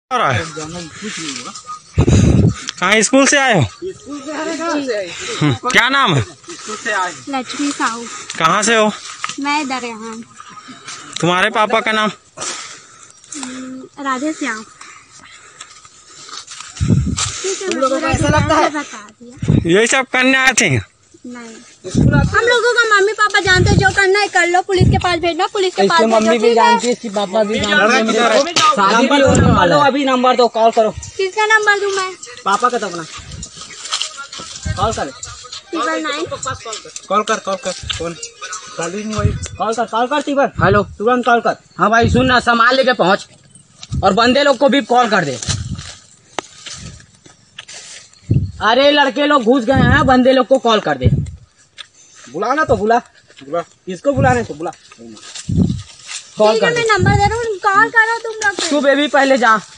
आ रहा है? कहाँ स्कूल से आए हो? क्या नाम है? लक्ष्मी साहू। कहाँ से हो? मैं दरिया। तुम्हारे पापा का नाम? राधे श्याम। तुम लोगों को ऐसा लगता है बता दिया। यही सब करने आए थे? नहीं, हम लोगों का मम्मी पापा जानते जो करना है कर लो। पुलिस के पास भेजना, पुलिस के पास मम्मी भी जानती है, इसकी पापा भी जानते हैं। शादी भी होने वाला है। अभी नंबर दो, कॉल करो। किसका नंबर दूं मैं? पापा का तो अपना कॉल कर। 999। कॉल कर फोन चालू नहीं हुई। कॉल कर तीबर। हेलो, तुरंत कॉल कर। हाँ भाई सुन ना, सामान लेके पहुँच और बंदे लोग को भी कॉल कर दे। अरे लड़के लोग घुस गए हैं, बंदे लोग को कॉल कर दे। बुलाना तो बुला किसको बुलाने तो बुला। कॉल कर। मैं नंबर दे रहा हूँ, कॉल करो तुम लोग। तू बेबी पहले जा।